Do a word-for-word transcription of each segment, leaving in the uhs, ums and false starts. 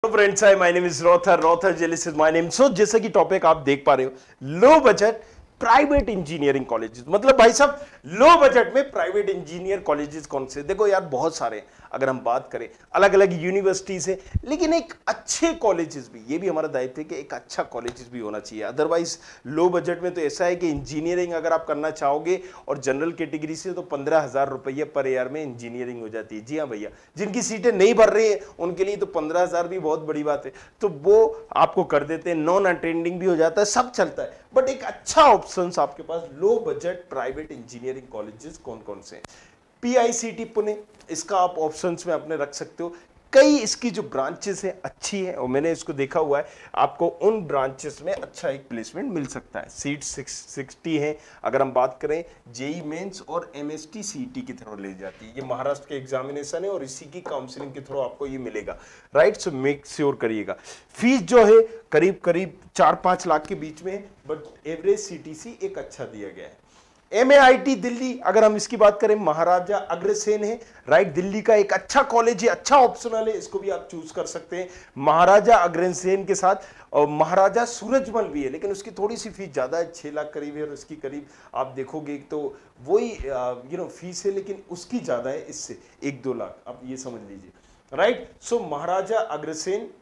Friends, hi, my name is Rother Rother Jellis is my name. So जैसा कि topic आप देख पा रहे हो, low budget private engineering colleges. मतलब भाई साहब, लो बजट में प्राइवेट इंजीनियर कॉलेजेस कौन से? देखो यार, बहुत सारे हैं। अगर हम बात करें, अलग अलग यूनिवर्सिटीज है, लेकिन एक अच्छे कॉलेजेस भी, ये भी हमारा दायित्व है कि एक अच्छा कॉलेजेस भी होना चाहिए। अदरवाइज लो बजट में तो ऐसा है कि इंजीनियरिंग अगर आप करना चाहोगे और जनरल कैटेगरी से, तो पंद्रह हजार रुपये पर ईयर में इंजीनियरिंग हो जाती है। जी हाँ भैया, जिनकी सीटें नहीं भर रही है उनके लिए तो पंद्रह हजार भी बहुत बड़ी बात है, तो वो आपको कर देते हैं। नॉन अटेंडिंग भी हो जाता है, सब चलता है। बट एक अच्छा ऑप्शन आपके पास low budget private engineering colleges कौन कौन से हैं? पीआईसीटी पुणे, इसका आप ऑप्शंस में अपने रख सकते हो। कई इसकी जो ब्रांचेस है अच्छी है, और मैंने इसको देखा हुआ है, आपको उन ब्रांचेस में अच्छा एक प्लेसमेंट मिल सकता है। सीट सिक्सटी है। अगर हम बात करें, जेई मेंस और एमएसटी सीईटी की थ्रू ले जाती है। ये महाराष्ट्र के एग्जामिनेशन है और इसी की काउंसलिंग के थ्रू आपको ये मिलेगा। राइट, सो मेक श्योर करिएगा। फीस जो है करीब करीब चार पांच लाख के बीच में है, बट एवरेज सीटीसी एक अच्छा दिया गया है। M A I T Delhi, अगर हम इसकी बात करें, महाराजा अग्रसेन है। राइट, दिल्ली का एक अच्छा कॉलेज है, अच्छा ऑप्शनल है, इसको भी आप चूज कर सकते हैं महाराजा अग्रसेन के साथ। और महाराजा सूरजमल भी है, लेकिन उसकी थोड़ी सी फीस ज्यादा है, छह लाख करीब है, और उसकी करीब आप देखोगे तो वही यू नो फीस है, लेकिन उसकी ज्यादा है इससे एक दो लाख, आप ये समझ लीजिए। Right, so Maharaja Agrasen,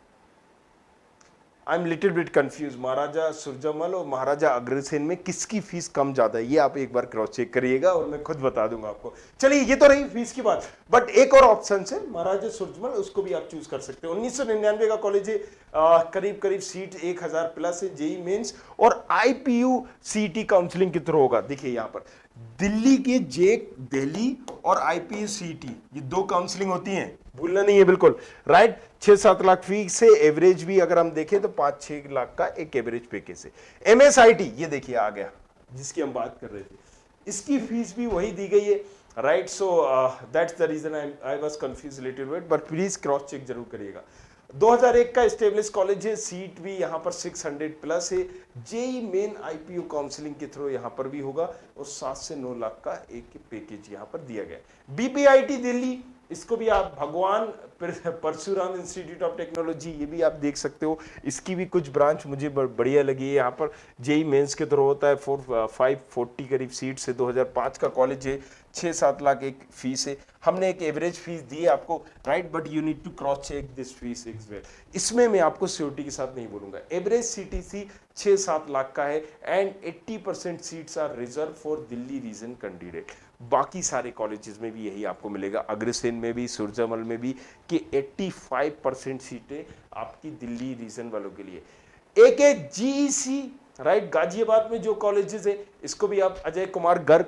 I am little bit confuse, Maharaja Surajmal और महाराजा अग्रसेन में किसकी फीस कम ज्यादा है, ये आप एक बार क्रॉस चेक करिएगा और मैं खुद बता दूंगा आपको। चलिए, ये तो रही फीस की बात, बट एक और ऑप्शन है महाराजा सूरजमल, उसको भी आप चूज कर सकते हो। उन्नीस सौ निन्यानवे का कॉलेज है, करीब करीब सीट एक हजार प्लस है, जेई मेंस और आईपीयू सीटी काउंसलिंग के थ्रू होगा। देखिए यहाँ पर दिल्ली के जेक दिल्ली और आईपीयू सीटी, ये दो काउंसलिंग होती हैं, भूलना नहीं है बिल्कुल। राइट, छह सात लाख फीस से एवरेज भी अगर हम देखें तो पांच छह लाख का एक एवरेज पैकेज है। एमएसआईटी, ये देखिए आ गया, जिसकी हम बात कर रहे थे, इसकी फीस भी वही दी गई है। Right, so that's the reason I I was confuse little bit, but please cross check जरूर करिएगा। दो हज़ार एक का एस्टेब्लिश कॉलेज है, सीट भी यहाँ पर छह सौ प्लस है। जेई मेन आईपीयू काउंसलिंग के थ्रू यहाँ पर भी होगा, और सात से नौ लाख का एक पैकेज यहाँ पर दिया गया है। बीपीआईटी दिल्ली, इसको भी आप भगवान परशुराम इंस्टीट्यूट ऑफ टेक्नोलॉजी, ये भी आप देख सकते हो। इसकी भी कुछ ब्रांच मुझे बढ़िया लगी है। यहाँ पर जेई मेंस के थ्रू होता है, फोर फाइव फोर्टी करीब सीट से, दो हज़ार पाँच का कॉलेज है, छः सात लाख एक फीस है। हमने एक एवरेज फीस दी है आपको। Right, but you need to cross check this fees is well. इसमें मैं आपको सियोरिटी के साथ नहीं बोलूंगा। एवरेज सीटीसी छः सात लाख का है, एंड अस्सी percent seats are reserve for Delhi region candidate. बाकी सारे कॉलेजेस में भी यही आपको मिलेगा, अग्रसेन में भी, सूरजमल में भी, कि पचासी परसेंट सीटें आपकी दिल्ली रीजन वालों के लिए। एक है जीईसी, राइट, गाजियाबाद में जो कॉलेजेस है, इसको भी आप, अजय कुमार गर्ग,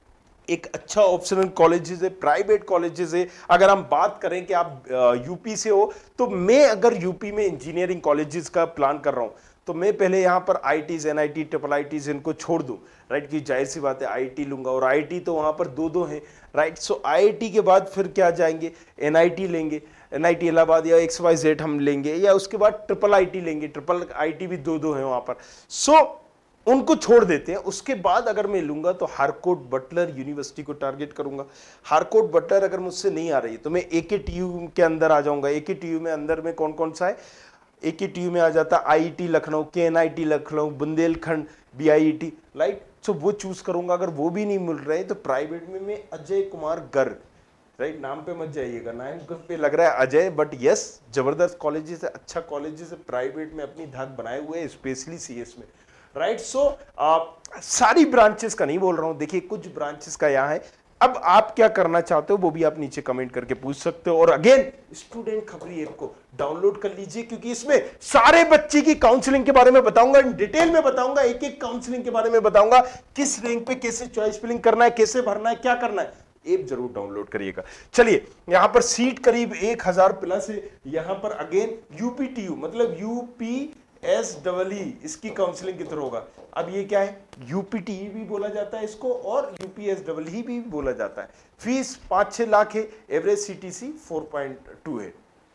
एक अच्छा ऑप्शनल कॉलेजेस है, प्राइवेट कॉलेजेस है। अगर हम बात करें कि आप यूपी से हो, तो मैं अगर यूपी में इंजीनियरिंग कॉलेजेस का प्लान कर रहा हूं, तो मैं पहले यहाँ पर आईटीज, एनआईटी, ट्रिपल आईटीज इनको छोड़ दूं। राइट, की जाहिर सी बात है आईटी लूंगा, और आईटी तो वहाँ पर दो दो हैं। राइट, सो आईटी के बाद फिर क्या जाएंगे, एनआईटी लेंगे, एनआईटी इलाहाबाद या एक्स वाई जेड हम लेंगे, या उसके बाद ट्रिपल आईटी लेंगे, ट्रिपल आईटी भी दो दो हैं वहाँ पर। सो उनको छोड़ देते हैं। उसके बाद अगर मैं लूंगा तो हारकोट बटलर यूनिवर्सिटी को टारगेट करूंगा। हारकोट बटलर अगर मुझसे नहीं आ रही है तो मैं एकेटीयू के अंदर आ जाऊंगा। एकेटीयू में अंदर में कौन कौन सा है, एकेटीयू में आ जाता है IIT Lucknow, KNIT Lucknow, Bundelkhand, BIT. Right, so वो चूज करूंगा। अगर वो भी नहीं मिल रहे तो प्राइवेट में मैं अजय कुमार गर्ग, राइट, नाम पे मत जाइएगा, नाम पे लग रहा है अजय, बट यस, जबरदस्त कॉलेजेस है, अच्छा कॉलेजेस है, प्राइवेट में अपनी धाक बनाए हुए हैं, स्पेशली सीएस में। राइट, सो सारी ब्रांचेस का नहीं बोल रहा हूं, देखिए कुछ ब्रांचेस का यहाँ है। अब आप क्या करना चाहते हो वो भी आप नीचे कमेंट करके पूछ सकते हो। और अगेन, स्टूडेंट खबरी ऐप को डाउनलोड कर लीजिए, क्योंकि इसमें सारे बच्चे की काउंसलिंग के बारे में बताऊंगा, डिटेल में बताऊंगा, एक एक काउंसलिंग के बारे में बताऊंगा, किस रैंक पे कैसे चॉइस फिलिंग करना है, कैसे भरना है, क्या करना है। ऐप जरूर डाउनलोड करिएगा। चलिए, यहां पर सीट करीब एक हजार प्लस है। यहां पर अगेन यूपीटीयू, मतलब यूपी एस डबल ई, इसकी काउंसलिंग के थ्रू होगा। अब ये क्या है, यूपीटीई भी बोला जाता है इसको, और यूपीएस डबल ई भी बोला जाता है। फीस पांच छह लाख है, एवरेज सीटीसी चार पॉइंट दो है।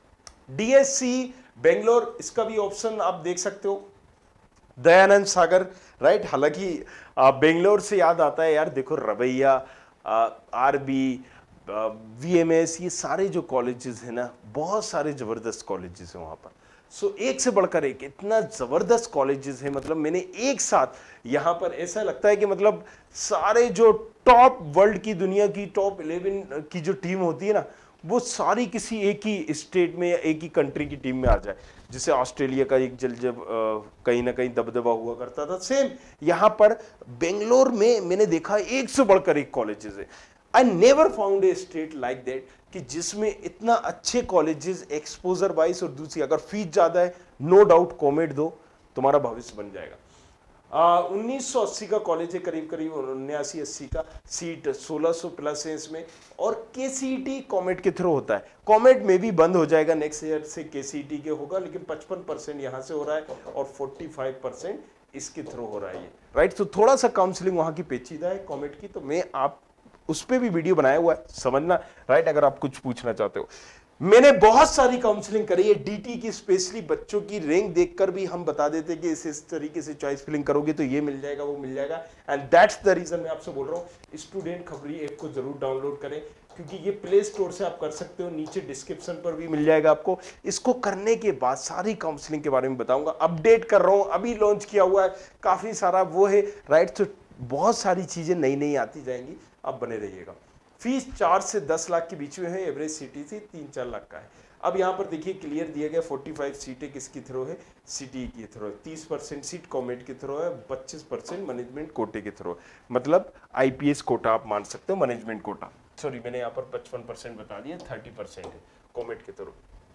डीएससी बेंगलोर, इसका भी ऑप्शन आप देख सकते हो, दयानंद सागर। राइट, हालांकि बेंगलोर से याद आता है यार, देखो रवैया, आरबी, वी एम एस, ये सारे जो कॉलेजेस हैं ना, बहुत सारे ज़बरदस्त कॉलेजेस हैं वहाँ पर। सो so, एक से बढ़कर एक इतना ज़बरदस्त कॉलेजेस हैं, मतलब मैंने एक साथ यहाँ पर ऐसा लगता है कि मतलब सारे जो टॉप वर्ल्ड की, दुनिया की टॉप इलेवन की जो टीम होती है ना, वो सारी किसी एक ही स्टेट में या एक ही कंट्री की टीम में आ जाए। जैसे ऑस्ट्रेलिया का एक जल जब कहीं ना कहीं दबदबा हुआ करता था, सेम यहाँ पर बेंगलोर में मैंने देखा एक से बढ़कर एक कॉलेजेस है। I never found a state like that कि जिसमें इतना अच्छे कॉलेजेस एक्सपोजर वाइज, और दूसरी अगर फीस ज़्यादा है, नो डाउट कॉमेट दो, तुम्हारा भविष्य बन जाएगा। उन्नीस सौ अस्सी का कॉलेज है, करीब करीब उन्यासी अस्सी का, सीट सोलह सौ प्लस है इसमें, और K C E T COMET के थ्रू होता है। कॉमेट में भी बंद हो जाएगा नेक्स्ट ईयर से, के सी ई टी के होगा, लेकिन पचपन परसेंट यहाँ से हो रहा है और पैंतालीस परसेंट इसके थ्रू हो रहा है ये, राइट। तो थोड़ा सा काउंसलिंग वहाँ की पेचीदा है कॉमेट की, तो मैं आप उस पर भी वीडियो बनाया हुआ है, समझना, राइट, अगर आप कुछ पूछना चाहते हो। मैंने बहुत सारी काउंसलिंग करी है डीटी की, स्पेशली बच्चों की रैंक देखकर भी हम बता देते कि इस इस तरीके से चॉइस फिलिंग करोगे तो ये मिल जाएगा, वो मिल जाएगा। एंड दैट्स द रीजन मैं आपसे बोल रहा हूँ स्टूडेंट खबरी ऐप को जरूर डाउनलोड करें, क्योंकि ये प्ले स्टोर से आप कर सकते हो, नीचे डिस्क्रिप्शन पर भी मिल जाएगा आपको। इसको करने के बाद सारी काउंसलिंग के बारे में बताऊंगा, अपडेट कर रहा हूँ, अभी लॉन्च किया हुआ है, काफी सारा वो है, राइट। तो बहुत सारी चीजें नई नई आती जाएंगी, आप बने रहिएगा। फीस चार से दस लाख के बीच में है, एवरेज सिटी से तीन चार लाख का है। अब यहाँ पर देखिए क्लियर दिया गया, पैंतालीस सीटें किसकी थ्रो है, सिटी के थ्रो है, तीस परसेंट सीट कॉमेट के थ्रो है, पच्चीस परसेंट मैनेजमेंट कोटे के थ्रो है, मतलब आई पी एस कोटा आप मान सकते हो, मैनेजमेंट कोटा, सॉरी मैंने यहाँ पर पचपन परसेंट बता दिया, तीस परसेंट है कॉमेट के थ्रो।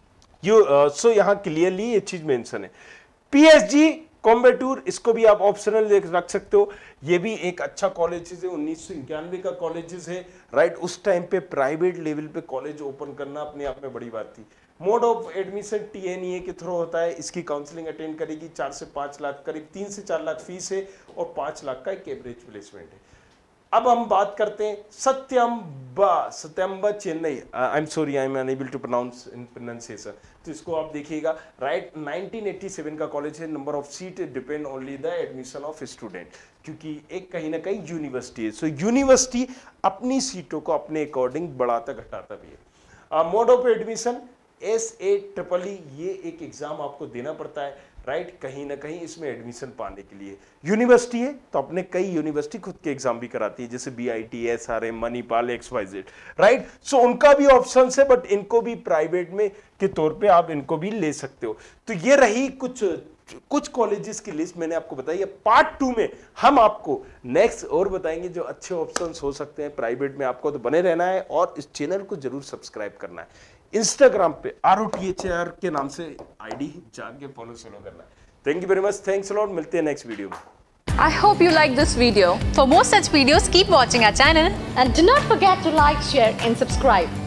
यू सो यहाँ क्लियरली ये चीज मेंशन है। पी एस जी कॉम्बेटूर, इसको भी आप ऑप्शनल रख सकते हो, ये भी एक अच्छा कॉलेज है, उन्नीस सौ इक्यानवे का कॉलेज है, राइट। उस टाइम पे प्राइवेट लेवल पे कॉलेज ओपन करना अपने आप में बड़ी बात थी। Mode of admission T N E A के थ्रू होता है, इसकी काउंसलिंग अटेंड करेगी, चार से पाँच लाख, करीब तीन से चार लाख फीस है और पाँच लाख का एक एवरेज प्लेसमेंट है। अब हम बात करते हैं Sathyabama, Sathyabama Chennai, I am sorry I am unable to pronounce in pronunciation, तो इसको आप देखिएगा, राइट। नाइनटीन एटी सेवन का कॉलेज है, number of seat depend only the admission of student, क्योंकि एक कहीं ना कहीं यूनिवर्सिटी है, सो यूनिवर्सिटी अपनी सीटों को अपने अकॉर्डिंग बढ़ाता घटाता भी है। Mode of admission S A triple E, ये एक एग्जाम आपको देना पड़ता है, राइट, कहीं ना कहीं इसमें एडमिशन पाने के लिए। यूनिवर्सिटी है तो अपने कई यूनिवर्सिटी खुद के एग्जाम भी कराती है, जैसे B I T, S R M, Manipal, X Y Z, right. So उनका भी ऑप्शन है, बट इनको भी प्राइवेट में के तौर पे आप इनको भी ले सकते हो। तो ये रही कुछ कुछ कॉलेजेस की लिस्ट मैंने आपको बताई है। पार्ट टू में हम आपको नेक्स्ट और बताएंगे जो अच्छे ऑप्शंस हो सकते हैं प्राइवेट में। आपको तो बने रहना है और इस चैनल को जरूर सब्सक्राइब करना है। इंस्टाग्राम पे R O T H R के नाम से आईडी जाके फॉलो फॉलो करना है। Thank you very much, thanks a lot, मिलते हैं नेक्स्ट वीडियो में। I hope you like this video. For more such videos, keep watching our channel and do not forget to like, share and subscribe.